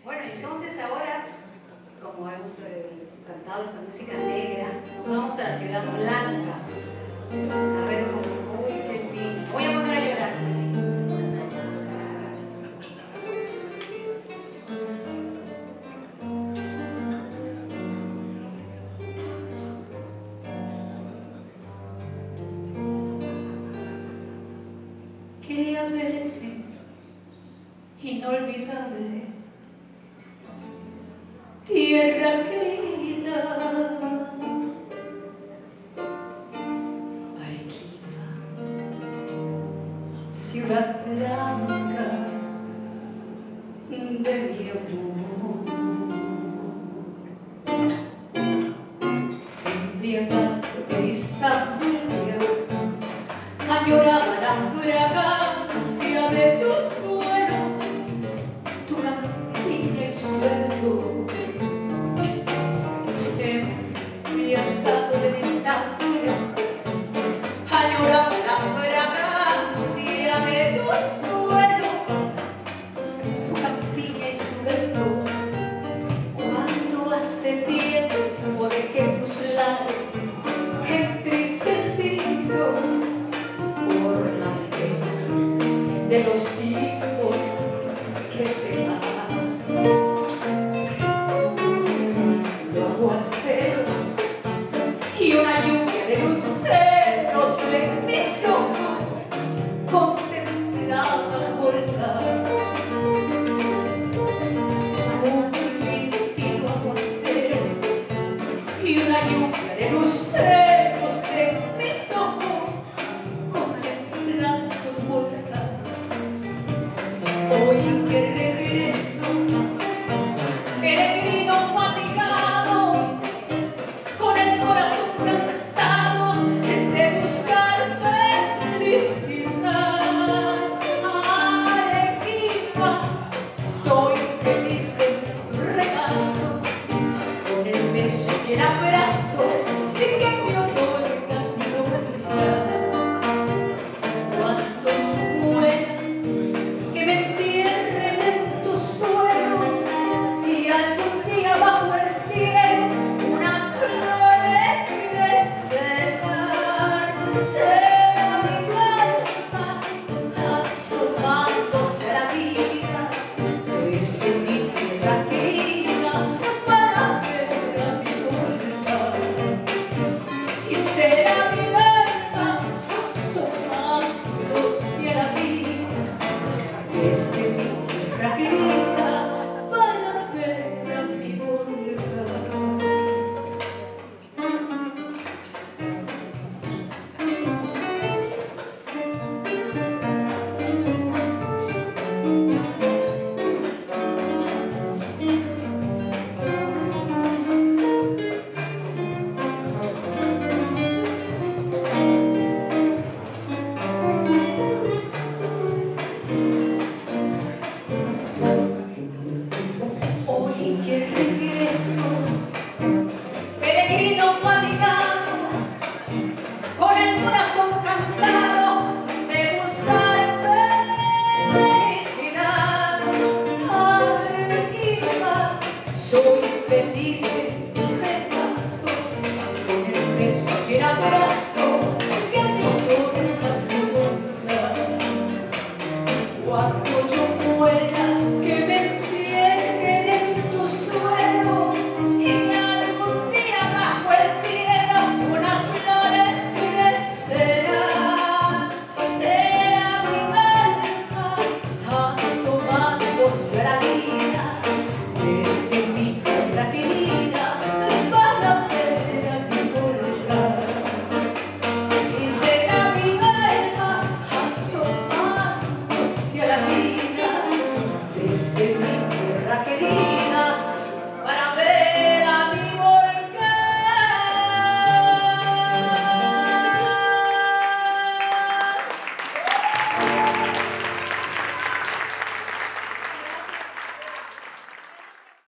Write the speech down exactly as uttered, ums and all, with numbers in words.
Bueno, entonces ahora, como hemos eh, cantado esta música negra, nos vamos a la Ciudad Blanca. A ver cómo, uy, qué lindo. Voy a poner a llorar, sí. Quería verte, inolvidable, tierra querida, Arequipa, ciudad blanca de mi amor, embriagado de distancia, añoraba la fragancia de tus vuelos, tu campiña y suelo, embriagado de distancia, añoraba la fragancia de tus vuelos, tu campiña y suelo. Cuando hace tiempo dejé tus lares entristecidos por la pena de los hijos que se van, un aguacero y una lluvia de luceros en mis ojos contemplaban volcar, un líquido aguacero y una lluvia de luceros en mis ojos contemplando volcar. Hoy que regreso, peregrino fatigado, con el corazón cansado de buscar felicidad, Arequipa, soy feliz en tu regazo, con el beso y el abrazo de que me otorga tu voluntad. Cuando yo muera, que me entierren en tu suelo, y algún día bajo el cielo unas flores crecerán. Será mi alma asomándose a la vida desde mi tierra querida para ver a mi voluntad. Y será mi alma asomándose a la vida desde mi tierra querida para ver a mi voluntad. Hoy que regreso, peregrino fatigado, con el corazón cansado de buscar felicidad, Arequipa, soy